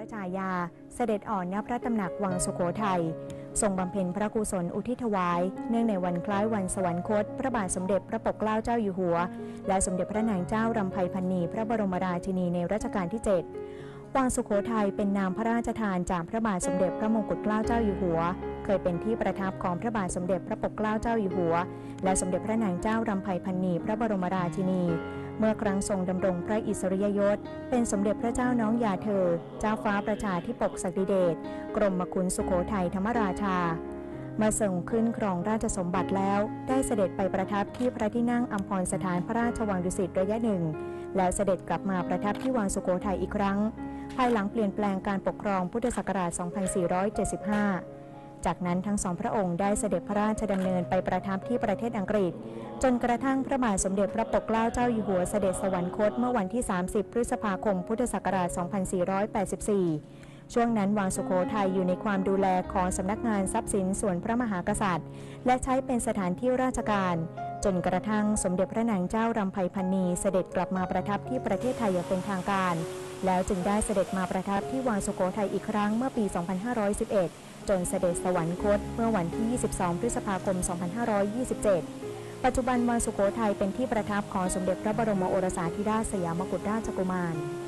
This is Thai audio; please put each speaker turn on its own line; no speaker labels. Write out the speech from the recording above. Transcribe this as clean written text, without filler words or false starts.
ระชายาเสด็จอ่อนณพระตำหนักวังสุโขทัยทรงบำเพ็ญพระกุศลอุทิศถวายเนื่องในวันคล้ายวันสวรรคตพระบาทสมเด็จพระปกเกล้าเจ้าอยู่หัวและสมเด็จพระนางเจ้ารำไพพรรณีพระบรมราชินีในรัชกาลที่ 7วังสุโขทัยเป็นนามพระราชทานจากพระบาทสมเด็จพระมงกุฎเกล้าเจ้าอยู่หัวเคยเป็นที่ประทับของพระบาทสมเด็จพระปกเกล้าเจ้าอยู่หัวและสมเด็จพระนางเจ้ารำไพพรรณีพระบรมราชินีเมื่อครั้งทรงดำรงพระอิสริยยศเป็นสมเด็จพระเจ้าน้องยาเธอเจ้าฟ้าประชาธิปกศักดิเดชกรมขุนสุโขทัยธรรมราชาเมื่อทรงขึ้นครองราชสมบัติแล้วได้เสด็จไปประทับที่พระที่นั่งอัมพรสถานพระราชวังดุสิตระยะหนึ่งแล้วเสด็จกลับมาประทับที่วังสุโขทัยอีกครั้งภายหลังเปลี่ยนแปลงการปกครองพุทธศักราช 2475 จากนั้นทั้งสองพระองค์ได้เสด็จพระราชดำเนินไปประทับที่ประเทศอังกฤษจนกระทั่งพระบาทสมเด็จพระปกเกล้าเจ้าอยู่หัวเสด็จสวรรคตเมื่อวันที่ 30 พฤษภาคม พุทธศักราช 2484 ช่วงนั้นวังสุโขทัยอยู่ในความดูแลของสำนักงานทรัพย์สินส่วนพระมหากษัตริย์และใช้เป็นสถานที่ราชการจนกระทั่งสมเด็จพระนางเจ้ารำไพพรรณีเสด็จกลับมาประทับที่ประเทศไทยอย่างเป็นทางการแล้วจึงได้เสด็จมาประทับที่วังสุโขทัยอีกครั้งเมื่อปี 2511 จนเสด็จสวรรคตเมื่อวันที่ 22 พฤษภาคม 2527 ปัจจุบันวังสุโขทัยเป็นที่ประทับของสมเด็จพระบรมโอรสาธิราชสยามกุฎราชกุมาร